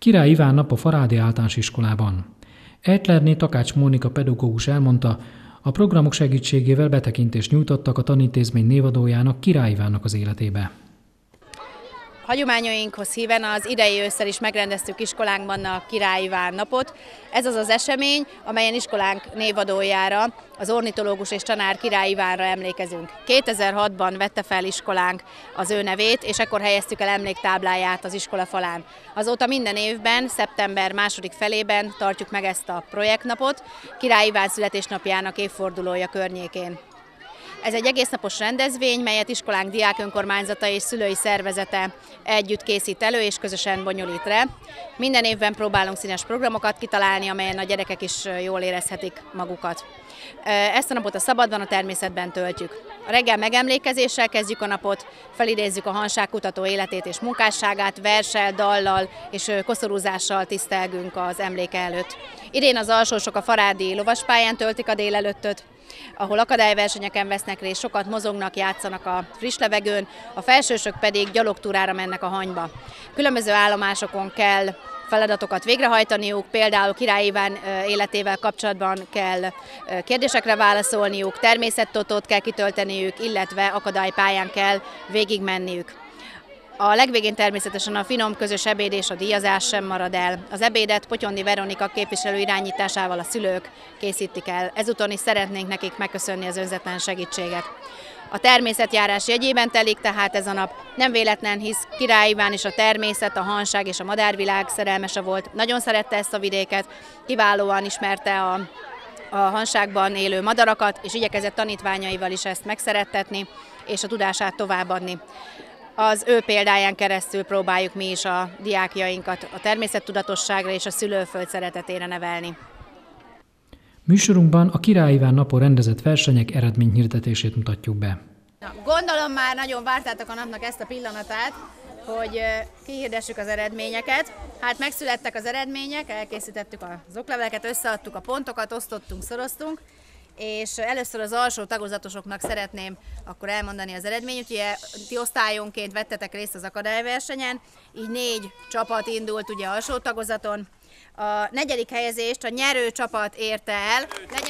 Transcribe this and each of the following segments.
Király Iván nap a Farádi Általános Iskolában. Eitlerné Takács Mónika pedagógus elmondta, a programok segítségével betekintést nyújtottak a tanintézmény névadójának, Király Ivánnak az életébe. Hagyományainkhoz híven az idei ősszel is megrendeztük iskolánkban a Király Iván napot. Ez az az esemény, amelyen iskolánk névadójára, az ornitológus és tanár Király Ivánra emlékezünk. 2006-ban vette fel iskolánk az ő nevét, és ekkor helyeztük el emléktábláját az iskola falán. Azóta minden évben, szeptember második felében tartjuk meg ezt a projektnapot, Király Iván születésnapjának évfordulója környékén. Ez egy egésznapos rendezvény, melyet iskolánk diákönkormányzata és szülői szervezete együtt készít elő és közösen bonyolít le. Minden évben próbálunk színes programokat kitalálni, amelyen a gyerekek is jól érezhetik magukat. Ezt a napot a szabadban, a természetben töltjük. A reggel megemlékezéssel kezdjük a napot, felidézzük a Hanság-kutató életét és munkásságát, verssel, dallal és koszorúzással tisztelgünk az emléke előtt. Idén az alsósok a Farádi lovaspályán töltik a délelőttöt, ahol akadályversenyeken vesznek részt, sokat mozognak, játszanak a friss levegőn, a felsősök pedig gyalogtúrára mennek a Hanyba. Különböző állomásokon kell feladatokat végrehajtaniuk, például Király Iván életével kapcsolatban kell kérdésekre válaszolniuk, természettotót kell kitölteniük, illetve akadálypályán kell végigmenniük. A legvégén természetesen a finom közös ebéd és a díjazás sem marad el. Az ebédet Potyondi Veronika képviselő irányításával a szülők készítik el. Ezúton is szeretnénk nekik megköszönni az önzetlen segítséget. A természetjárás jegyében telik tehát ez a nap. Nem véletlen, hisz Király Iván is a természet, a Hanság és a madárvilág szerelmese volt. Nagyon szerette ezt a vidéket, kiválóan ismerte a Hanságban élő madarakat, és igyekezett tanítványaival is ezt megszerettetni, és a tudását továbbadni. Az ő példáján keresztül próbáljuk mi is a diákjainkat a természettudatosságra és a szülőföld szeretetére nevelni. Műsorunkban a Király Iván napon rendezett versenyek eredményhirdetését mutatjuk be. Gondolom már nagyon vártátok a napnak ezt a pillanatát, hogy kihirdessük az eredményeket. Hát megszülettek az eredmények, elkészítettük az okleveleket, összeadtuk a pontokat, osztottunk, szoroztunk, és először az alsó tagozatosoknak szeretném akkor elmondani az eredményt. Ugye ti osztályonként vettetek részt az akadályversenyen, így 4 csapat indult ugye alsó tagozaton. A 4. helyezést a nyerő csapat érte el.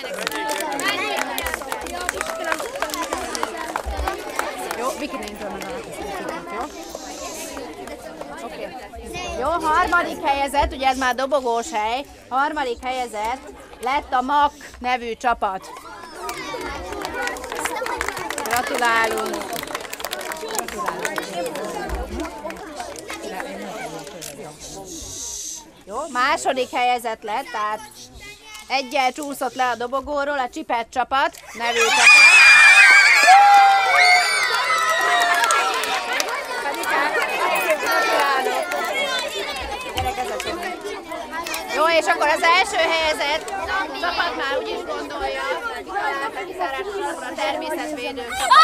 Jó, Vikinéntől meg jó? Okay. Jó, 3. helyezett, ugye ez már dobogós hely, 3. helyezett lett a MAK nevű csapat. Gratulálunk! Jó, 2. helyezett lett, tehát egyel csúszott le a dobogóról a Csipet csapat nevű csapat. Jó, és akkor az első helyezett csapat már úgy is gondolja, hogy kizáráskor a természetvédő csapat.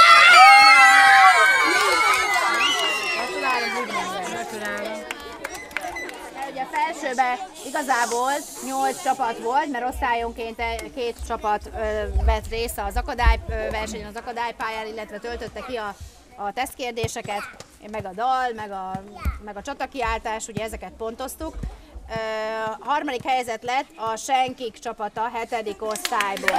Gratulálunk. Ugye felsőben igazából 8 csapat volt, mert osztályonként 2 csapat vett részt az akadályversenyen, az akadálypályán, illetve töltötte ki a tesztkérdéseket, meg a dal, meg a csatakiáltás, ugye ezeket pontoztuk. 3. helyezett lett a Senkik csapata 7. osztályból.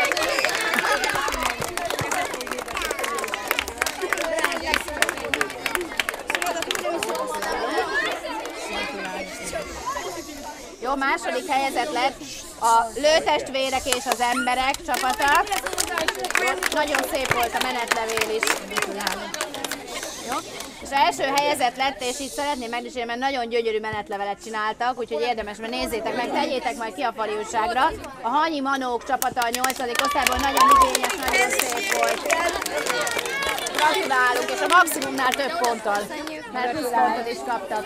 Jó, 2. helyezett lett a Lőtestvérek és az Emberek csapata. Nagyon szép volt a menetlevél is. Jó? És első helyezett lett, és így szeretném megdicsérni, mert nagyon gyönyörű menetlevelet csináltak, úgyhogy érdemes, mert nézzétek meg, tegyétek majd ki a fali újságra. A Hanyi Manók csapata a 8. osztályból nagyon igényes, nagyon szép volt. Gratulálunk, és a maximumnál több ponttal, mert plusz pontot is kaptak.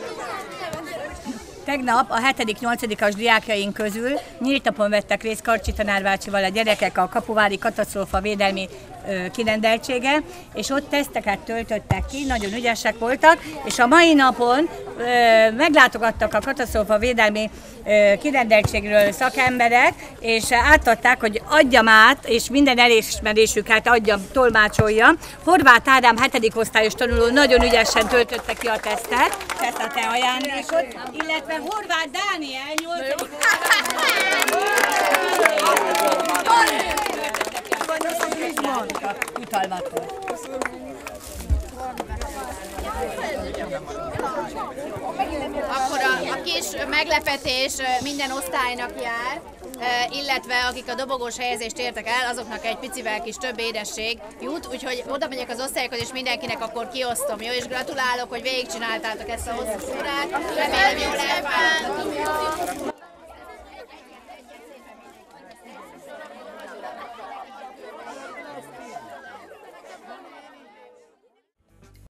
Tegnap a 7.-8-as diákjaink közül nyílt napon vettek részt Karcsi tanárbácsival a gyerekek a kapuvári katasztrófa védelmi kirendeltsége, és ott teszteket töltöttek ki, nagyon ügyesek voltak, és a mai napon meglátogattak a katasztrófa védelmi kirendeltségről szakemberek, és átadták, hogy adjam át, és minden elismerésüket adjam, tolmácsolja. Horváth Ádám 7. osztályos tanuló nagyon ügyesen töltötte ki a tesztet, ezt a te ajándékot, illetve szépen Horváth Dániel, 8. Jutalmattól. Akkor a kis meglepetés minden osztálynak jár, illetve akik a dobogós helyezést értek el, azoknak egy picivel kis több édesség jut, úgyhogy oda megyek az osztályokhoz, és mindenkinek akkor kiosztom, jó? És gratulálok, hogy végigcsináltátok ezt a hosszú szórát. Remélem jól elfáradtatok.